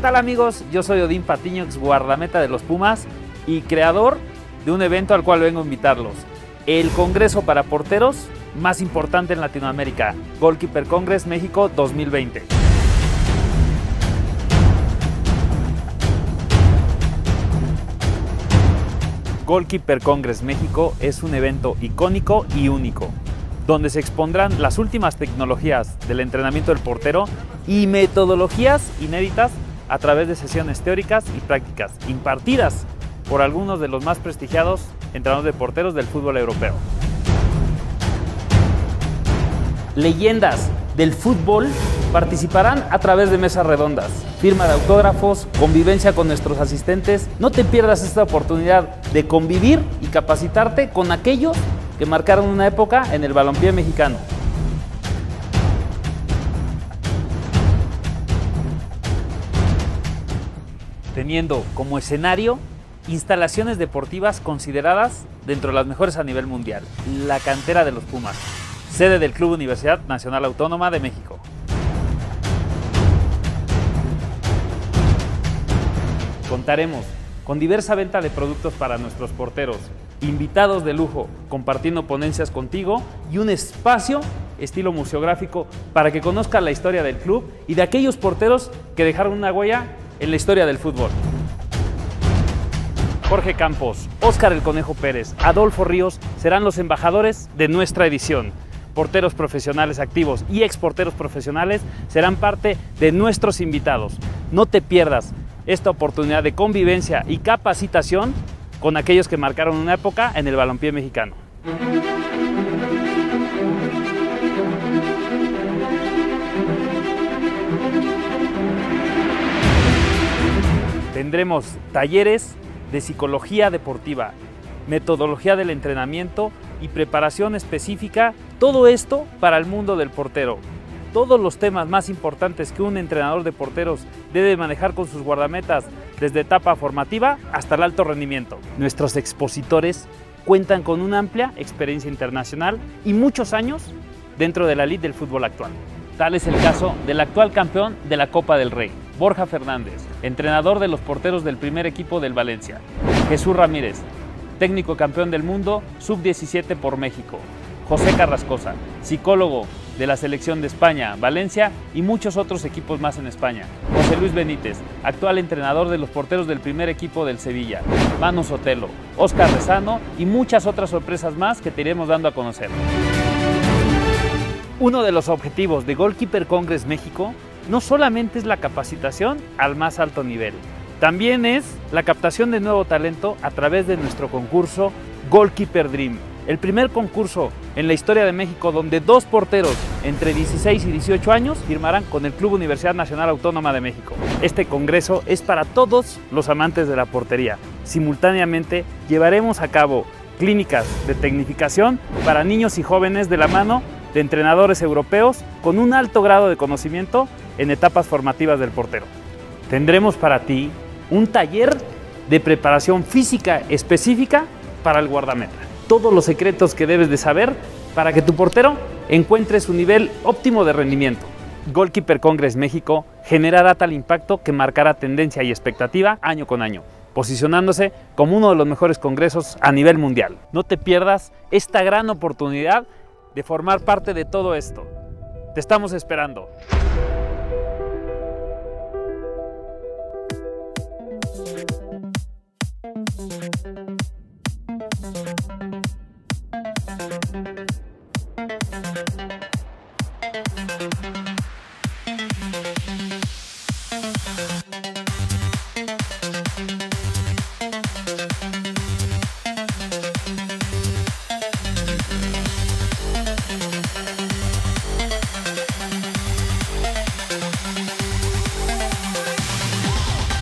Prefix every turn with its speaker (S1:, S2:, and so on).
S1: tal amigos? Yo soy Odín Patiño, ex guardameta de los Pumas y creador de un evento al cual vengo a invitarlos. El Congreso para Porteros más importante en Latinoamérica, Goalkeeper Congress México 2020. Goalkeeper Congress México es un evento icónico y único, donde se expondrán las últimas tecnologías del entrenamiento del portero y metodologías inéditas a través de sesiones teóricas y prácticas impartidas por algunos de los más prestigiados entrenadores de porteros del fútbol europeo. Leyendas del fútbol participarán a través de mesas redondas, firma de autógrafos, convivencia con nuestros asistentes. No te pierdas esta oportunidad de convivir y capacitarte con aquellos que marcaron una época en el balompié mexicano. Teniendo como escenario instalaciones deportivas consideradas dentro de las mejores a nivel mundial, la cantera de los Pumas, sede del Club Universidad Nacional Autónoma de México. Contaremos con diversa venta de productos para nuestros porteros, invitados de lujo, compartiendo ponencias contigo y un espacio estilo museográfico para que conozcas la historia del club y de aquellos porteros que dejaron una huella en la historia del fútbol. Jorge Campos, Óscar el Conejo Pérez, Adolfo Ríos serán los embajadores de nuestra edición. Porteros profesionales activos y exporteros profesionales serán parte de nuestros invitados. No te pierdas esta oportunidad de convivencia y capacitación con aquellos que marcaron una época en el balompié mexicano. Tendremos talleres de psicología deportiva, metodología del entrenamiento y preparación específica, todo esto para el mundo del portero. Todos los temas más importantes que un entrenador de porteros debe manejar con sus guardametas, desde etapa formativa hasta el alto rendimiento. Nuestros expositores cuentan con una amplia experiencia internacional y muchos años dentro de la elite del fútbol actual. Tal es el caso del actual campeón de la Copa del Rey, Borja Fernández, entrenador de los porteros del primer equipo del Valencia. Jesús Ramírez, técnico campeón del mundo sub-17 por México. José Carrascosa, psicólogo de la selección de España, Valencia y muchos otros equipos más en España. José Luis Benítez, actual entrenador de los porteros del primer equipo del Sevilla. Manu Sotelo, Óscar Rezano y muchas otras sorpresas más que te iremos dando a conocer. Uno de los objetivos de Goalkeeper Congress México no solamente es la capacitación al más alto nivel, también es la captación de nuevo talento a través de nuestro concurso Goalkeeper Dream, el primer concurso en la historia de México donde dos porteros entre 16 y 18 años firmarán con el Club Universidad Nacional Autónoma de México. Este congreso es para todos los amantes de la portería. Simultáneamente llevaremos a cabo clínicas de tecnificación para niños y jóvenes de la mano de entrenadores europeos con un alto grado de conocimiento en etapas formativas del portero. Tendremos para ti un taller de preparación física específica para el guardameta. Todos los secretos que debes de saber para que tu portero encuentre su nivel óptimo de rendimiento. Goalkeeper Congress México generará tal impacto que marcará tendencia y expectativa año con año, posicionándose como uno de los mejores congresos a nivel mundial. No te pierdas esta gran oportunidad de formar parte de todo esto. Te estamos esperando.